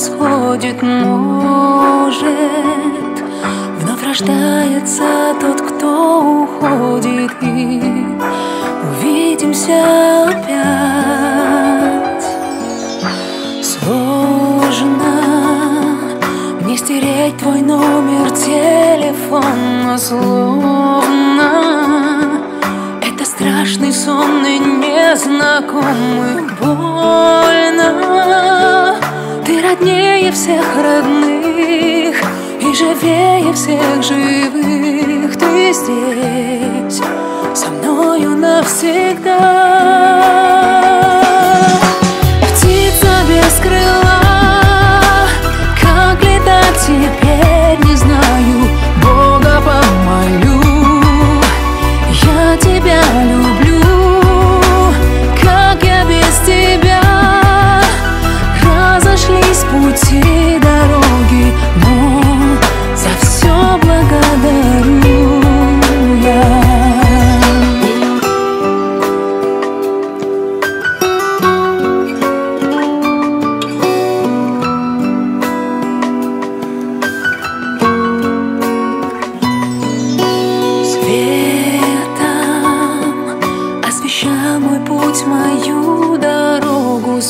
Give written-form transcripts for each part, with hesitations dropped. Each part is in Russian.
происходит, может вновь рождается тот, кто уходит, и увидимся опять. Сложно мне стереть твой номер телефона, словно это страшный сон и незнакомый. Больно, ты роднее всех родных и живее всех живых. Ты здесь со мною навсегда. Птица без крыла, как летать теперь не знаю. Бога помолю, я тебя люблю. Как я без тебя? Разошлись пути, дороги, но за все благодарю я. Мой путь, мою дорогу,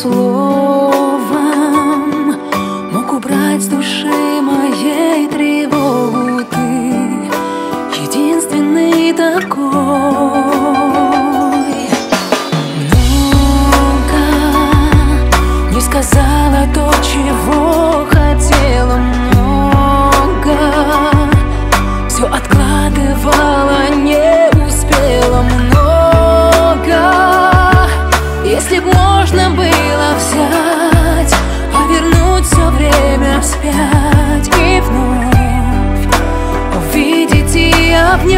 словом мог убрать с души моей тревогу. Ты единственный такой. Много не сказала то, чего хотела, много все откладывала, не успела. Если б можно было взять, повернуть все время вспять и вновь увидеть и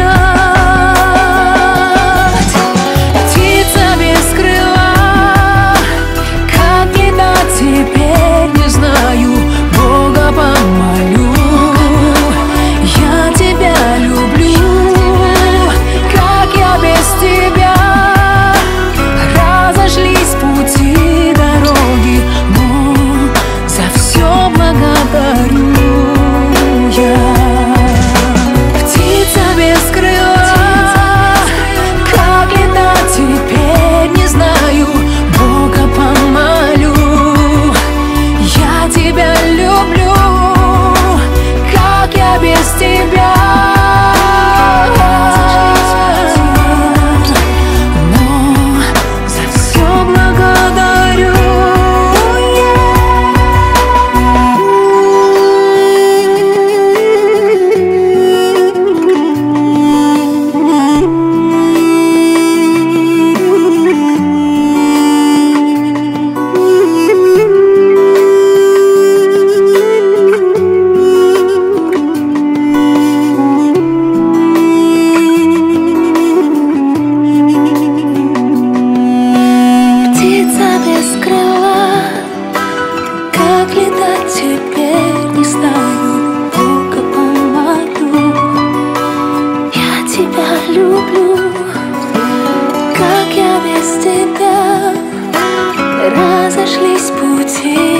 обнять. Птица без крыла, как летать теперь не знаю. Бога помолю, я тебя люблю. Как я без тебя? Разошлись пути, дороги, но за все благодарю я. Птица без крыла, как летать теперь не знаю. Бога помолю, я тебя люблю. Как я без тебя? Теперь не знаю, Бога помолю, я тебя люблю. Как я без тебя? Разошлись пути.